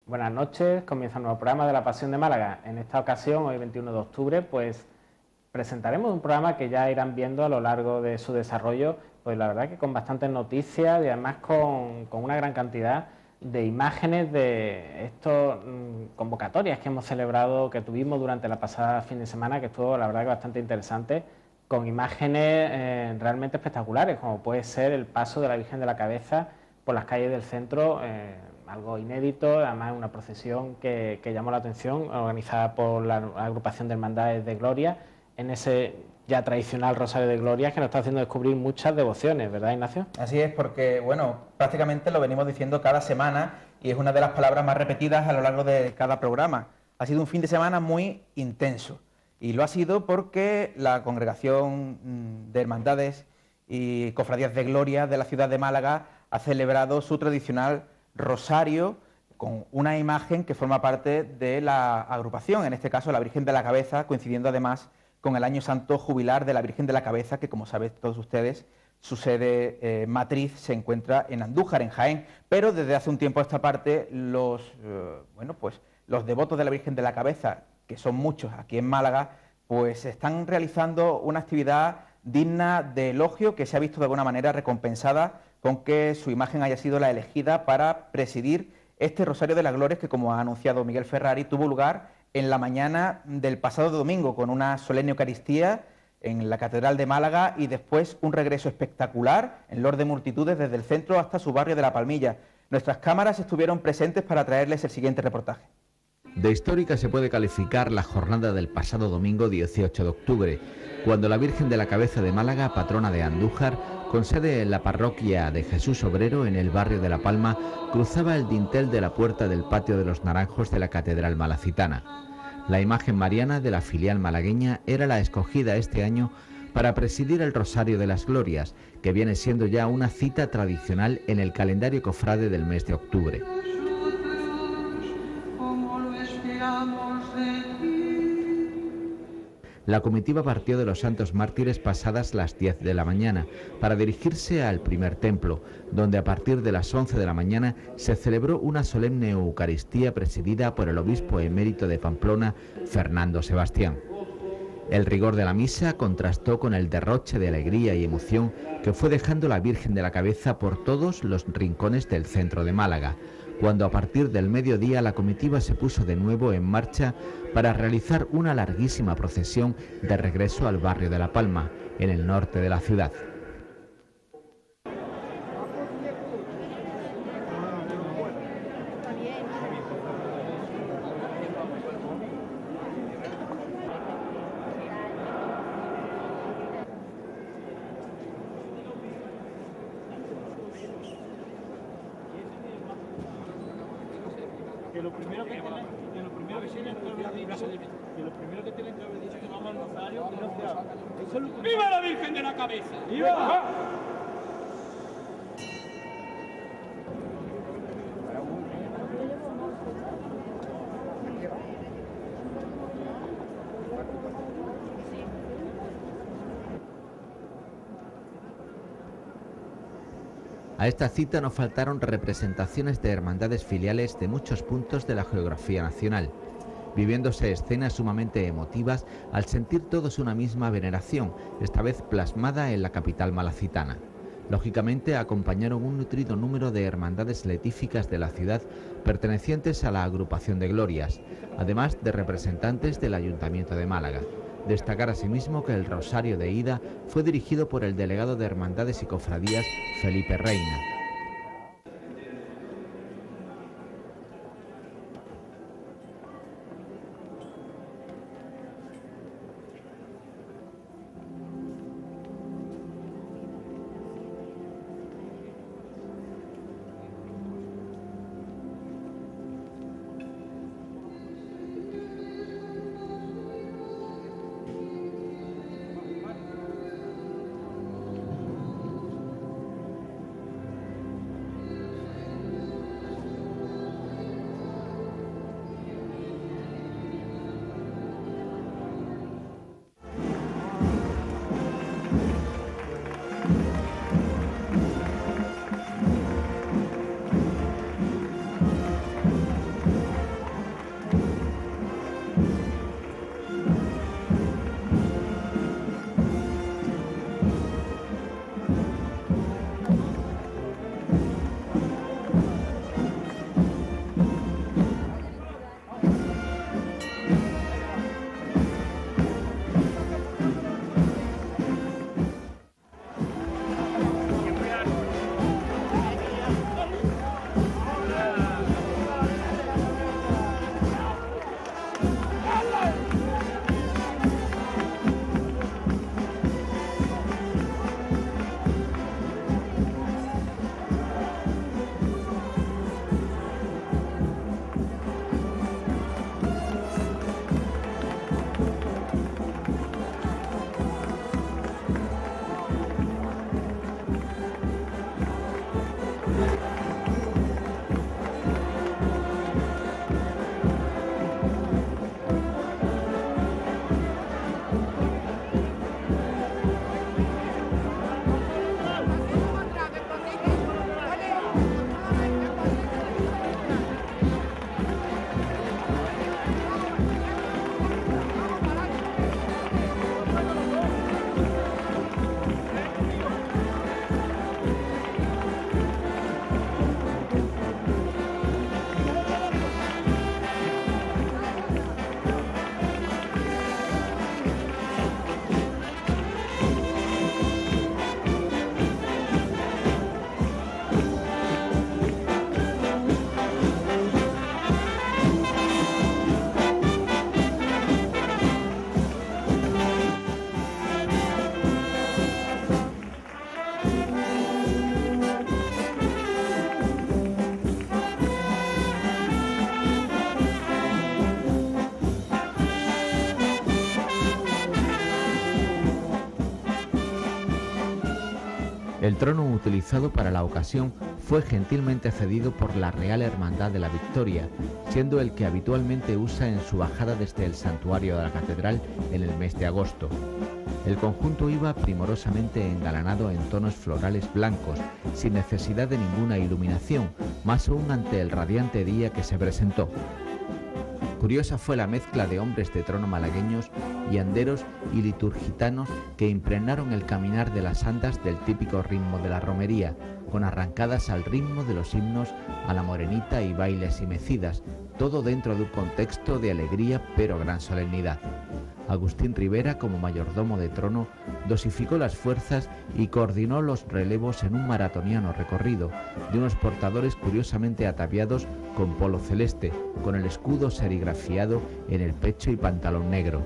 Buenas noches, comienza un nuevo programa de La Pasión de Málaga. En esta ocasión, hoy 21 de octubre, pues presentaremos un programa que ya irán viendo a lo largo de su desarrollo, pues la verdad que con bastantes noticias y además con una gran cantidad de imágenes de estas convocatorias que hemos celebrado, que tuvimos durante la pasada fin de semana, que estuvo la verdad que bastante interesante, con imágenes realmente espectaculares, como puede ser el paso de la Virgen de la Cabeza por las calles del centro, algo inédito, además una procesión que llamó la atención, organizada por la agrupación de Hermandades de Gloria, en ese ya tradicional Rosario de Gloria que nos está haciendo descubrir muchas devociones, ¿verdad, Ignacio? Así es, porque, bueno, prácticamente lo venimos diciendo cada semana y es una de las palabras más repetidas a lo largo de cada programa. Ha sido un fin de semana muy intenso y lo ha sido porque la Congregación de Hermandades y Cofradías de Gloria de la ciudad de Málaga ha celebrado su tradicional rosario con una imagen que forma parte de la agrupación, en este caso la Virgen de la Cabeza, coincidiendo además con el Año Santo Jubilar de la Virgen de la Cabeza, que como saben todos ustedes, su sede matriz se encuentra en Andújar, en Jaén, pero desde hace un tiempo a esta parte los devotos de la Virgen de la Cabeza, que son muchos aquí en Málaga, pues están realizando una actividad digna de elogio que se ha visto de alguna manera recompensada con que su imagen haya sido la elegida para presidir este Rosario de las Glorias que, como ha anunciado Miguel Ferrari, tuvo lugar en la mañana del pasado domingo con una solemne Eucaristía en la Catedral de Málaga y después un regreso espectacular en loor de multitudes desde el centro hasta su barrio de La Palmilla. Nuestras cámaras estuvieron presentes para traerles el siguiente reportaje. De histórica se puede calificar la jornada del pasado domingo 18 de octubre, cuando la Virgen de la Cabeza de Málaga, patrona de Andújar, con sede en la parroquia de Jesús Obrero en el barrio de La Palma, cruzaba el dintel de la puerta del patio de los Naranjos de la Catedral Malacitana. La imagen mariana de la filial malagueña era la escogida este año para presidir el Rosario de las Glorias, que viene siendo ya una cita tradicional en el calendario cofrade del mes de octubre. La comitiva partió de los Santos Mártires pasadas las 10 de la mañana para dirigirse al primer templo, donde a partir de las 11 de la mañana se celebró una solemne Eucaristía presidida por el obispo emérito de Pamplona, Fernando Sebastián. El rigor de la misa contrastó con el derroche de alegría y emoción que fue dejando la Virgen de la Cabeza por todos los rincones del centro de Málaga, cuando a partir del mediodía la comitiva se puso de nuevo en marcha para realizar una larguísima procesión de regreso al barrio de La Palma, en el norte de la ciudad. Lo primero que tienen que haber dicho que vamos al rosario y no se habla. ¡Viva la Virgen de la Cabeza! ¡Viva! A esta cita no faltaron representaciones de hermandades filiales de muchos puntos de la geografía nacional, viviéndose escenas sumamente emotivas al sentir todos una misma veneración, esta vez plasmada en la capital malacitana. Lógicamente acompañaron un nutrido número de hermandades letíficas de la ciudad pertenecientes a la agrupación de Glorias, además de representantes del Ayuntamiento de Málaga. Destacar asimismo que el Rosario de ida fue dirigido por el delegado de Hermandades y Cofradías, Felipe Reina. El trono utilizado para la ocasión fue gentilmente cedido por la Real Hermandad de la Victoria, siendo el que habitualmente usa en su bajada desde el santuario de la Catedral en el mes de agosto. El conjunto iba primorosamente engalanado en tonos florales blancos, sin necesidad de ninguna iluminación, más aún ante el radiante día que se presentó. Curiosa fue la mezcla de hombres de trono malagueños y anderos y liturgitanos que impregnaron el caminar de las andas del típico ritmo de la romería, con arrancadas al ritmo de los himnos a la morenita y bailes y mecidas, todo dentro de un contexto de alegría pero gran solemnidad. Agustín Rivera, como mayordomo de trono, dosificó las fuerzas y coordinó los relevos en un maratoniano recorrido de unos portadores curiosamente ataviados con polo celeste, con el escudo serigrafiado en el pecho y pantalón negro.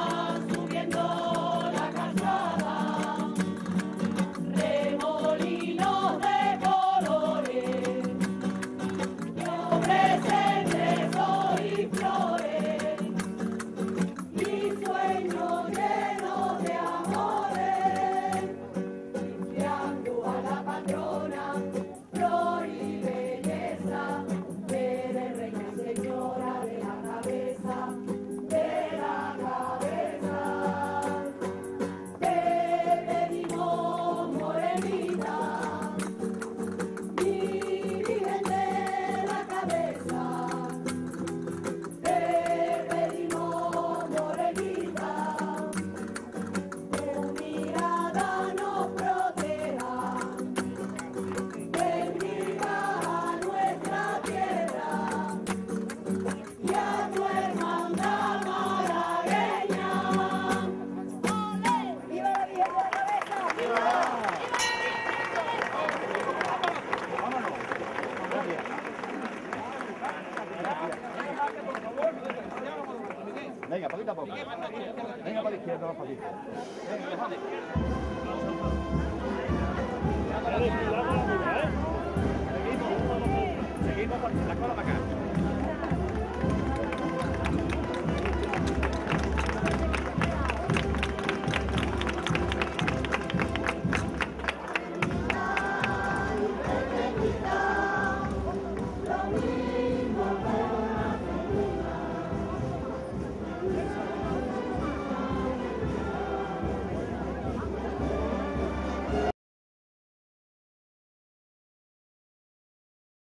Venga, poquito a poco. Venga para la izquierda, para la izquierda. Venga,